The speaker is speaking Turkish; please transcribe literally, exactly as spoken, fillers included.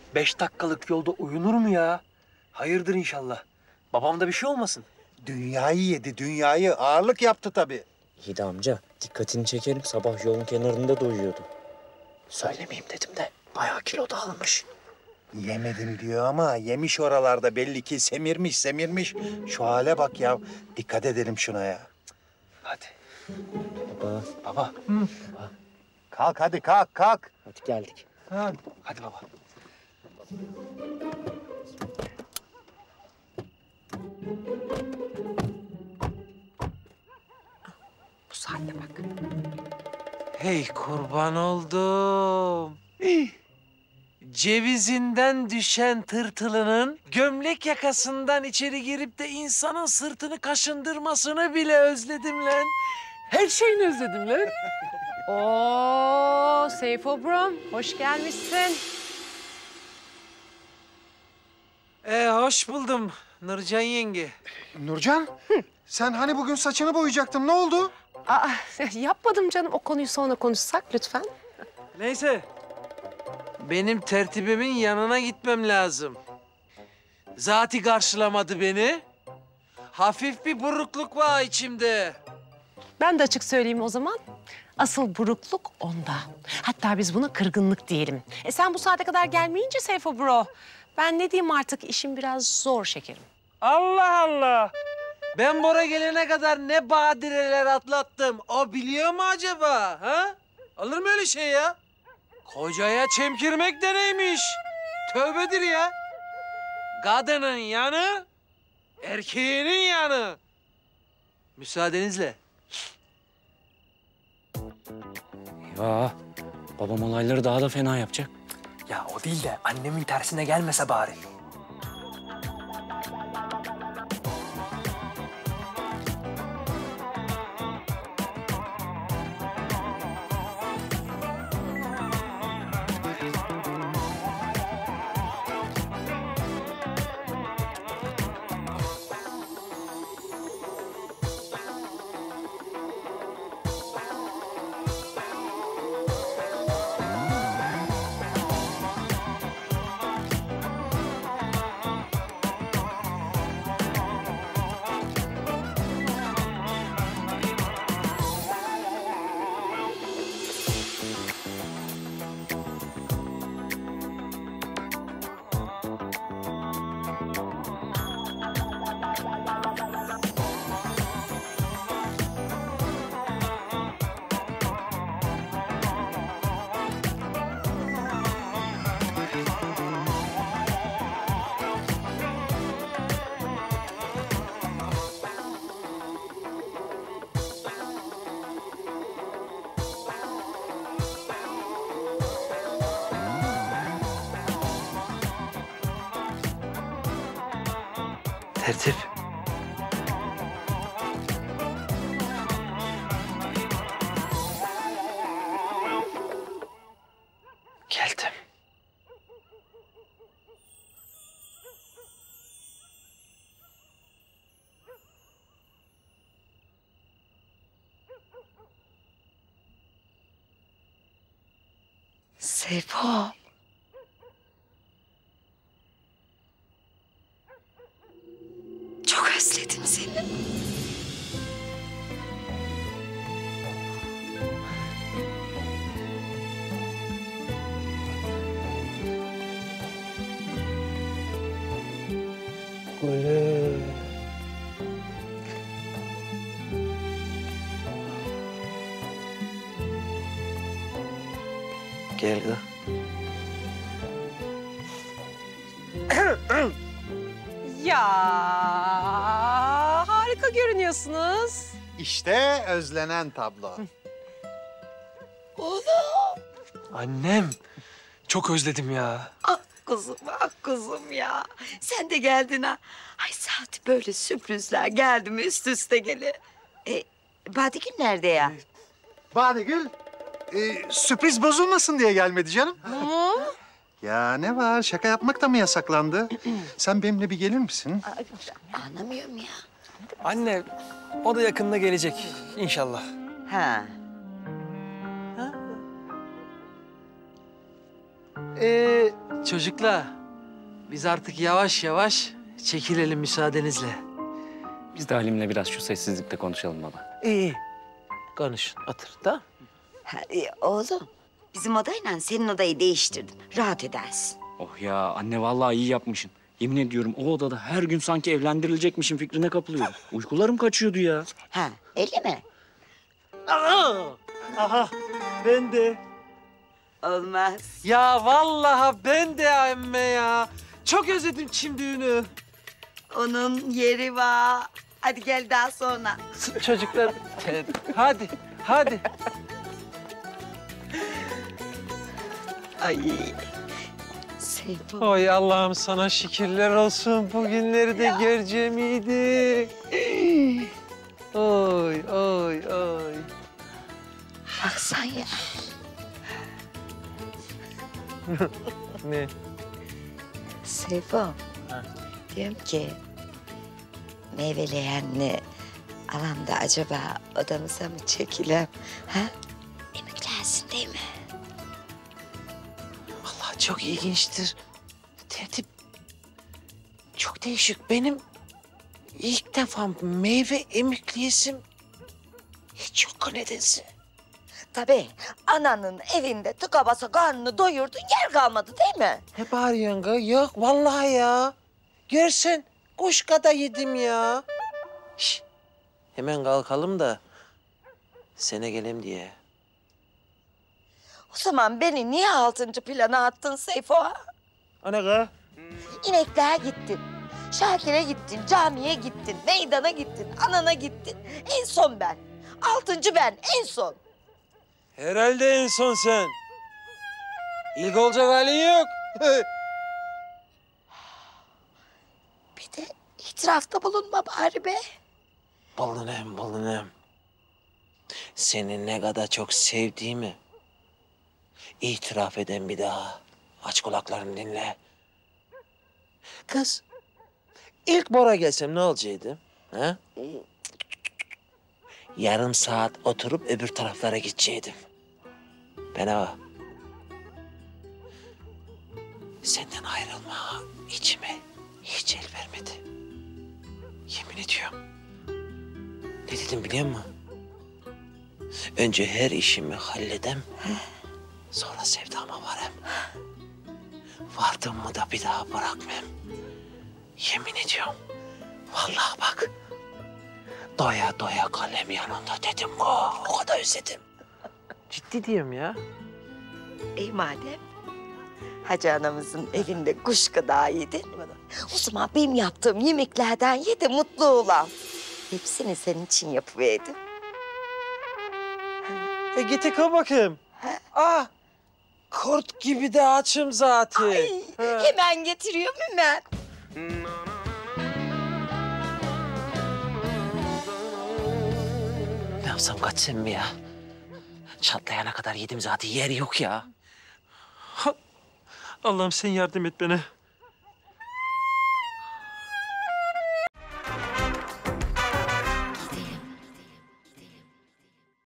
Beş dakikalık yolda uyunur mu ya? Hayırdır inşallah. Babamda bir şey olmasın. Dünyayı yedi, dünyayı. Ağırlık yaptı tabii. İyi de amca, dikkatini çekerim. Sabah yolun kenarında da uyuyordu. Söylemeyeyim dedim de bayağı kilo da almış. Yemedim diyor ama yemiş oralarda belli ki semirmiş, semirmiş. Şu hale bak ya. Dikkat edelim şuna ya. Hadi. Baba, Baba. baba. Kalk hadi kalk kalk. Hadi geldik. Ha. Hadi baba. Bu saatte bak. Hey kurban oldum. Cevizinden düşen tırtılının gömlek yakasından içeri girip de insanın sırtını kaşındırmasını bile özledim lan. Her şeyini özledim lan. Oo Seyfo Brom, hoş gelmişsin. Ee, hoş buldum Nurcan yenge. Nurcan, sen hani bugün saçını boyayacaktın, ne oldu? Aa, yapmadım canım. O konuyu sonra konuşsak lütfen. Neyse. Benim tertibimin yanına gitmem lazım. Zati karşılamadı beni. Hafif bir burukluk var içimde. Ben de açık söyleyeyim o zaman. Asıl burukluk onda. Hatta biz buna kırgınlık diyelim. E sen bu saate kadar gelmeyince Seyfo Bro, ben ne diyeyim artık, işim biraz zor şekerim. Allah Allah. Ben Bora gelene kadar ne badireler atlattım. O biliyor mu acaba? Ha? Olur mu öyle şey ya? Kocaya çemkirmek de neymiş? Tövbedir ya. Kadının yanı, erkeğinin yanı. Müsaadenizle. Ya babam olayları daha da fena yapacak. Ya o değil de annemin tersine gelmese bari. Tertip. Geldim. Seyfo. Çok özledim seni. Gülüm. Gel kız. Ya harika görünüyorsunuz. İşte özlenen tablo. Annem. Çok özledim ya. Ah kuzum, ah kuzum ya. Sen de geldin ha. Ay saat böyle sürprizler geldi mi üst üste gele. E, Badigül nerede ya? Badegül, e, sürpriz bozulmasın diye gelmedi canım. Hı? Ya ne var, şaka yapmak da mı yasaklandı? Sen benimle bir gelir misin? Ay, anlamıyorum ya. Anne, o da yakında gelecek inşallah. Ha. Ee, Çocuklar, biz artık yavaş yavaş çekilelim müsaadenizle. Biz de Halim'le biraz şu sessizlikte konuşalım baba. İyi. Konuşun, otur, tamam? Ha, e, oğlum bizim odayla senin odayı değiştirdim. Rahat edersin. Oh ya anne vallahi iyi yapmışsın. Yemin ediyorum o odada her gün sanki evlendirilecekmişim fikrine kapılıyorum. Uykularım kaçıyordu ya. Ha öyle mi? Aha! Aha, ben de. Olmaz. Ya vallahi ben de emme ya. Çok özledim çim düğünü. Onun yeri var. Hadi gel daha sonra. Çocuklar, hadi, hadi. Ay. Seyfo. Oy Allah'ım sana şükürler olsun. Bugünleri de göreceğimiydi. Oy, oy, oy. Baksan ya. Ne? Seyfo. Diyorum ki meyveleyenli alanda acaba odamıza mı çekilem? Ha? Emeklersin değil mi? Vallahi çok ilginçtir. Tertip çok değişik. Benim ilk defa meyve emikliyesim hiç yok nedense. Tabii ananın evinde tıka basa karnını doyurdun yer kalmadı değil mi? Ne bağırıyorsun kız? Yok vallahi ya. Görsen kuş kadar yedim ya. Şş, hemen kalkalım da sene gelem diye. O zaman beni niye altıncı plana attın Seyfo? Ana kız? İnekliğe gittin, Şakir'e gittin, camiye gittin, meydana gittin, anana gittin. En son ben. Altıncı ben, en son. Herhalde en son sen. İlk olacak halin yok. Bir de itirafta bulunma bari be. Balınım, balınım. Seni ne kadar çok sevdiğimi itiraf eden bir daha. Aç kulaklarını dinle. Kız, ilk Bora gelsem ne olacaktı? Ha? Yarım saat oturup öbür taraflara gidecektim. Bana bak. Senden ayrılma içime hiç el vermedi. Yemin ediyorum. Ne dedim biliyor musun? Önce her işimi halledem, sonra sevdama varem. Vardım mı da bir daha bırakmam. Yemin ediyorum. Vallahi bak. Doya doya kalem yanında dedim ko. O kadar özledim. Ciddi diyorum ya. İyi madem. Hacı anamızın evinde kuş kadar yedin. O zaman benim yaptığım yemeklerden ye de mutlu olan. Hepsini senin için yapıverdim. E git yıka bakayım. Ah, kurt gibi de açım zaten. Ay, hemen getiriyorum hemen. Ne yapsam kaçsam mı ya? Çatlayana kadar yedim zaten yer yok ya. Allah'ım sen yardım et bana.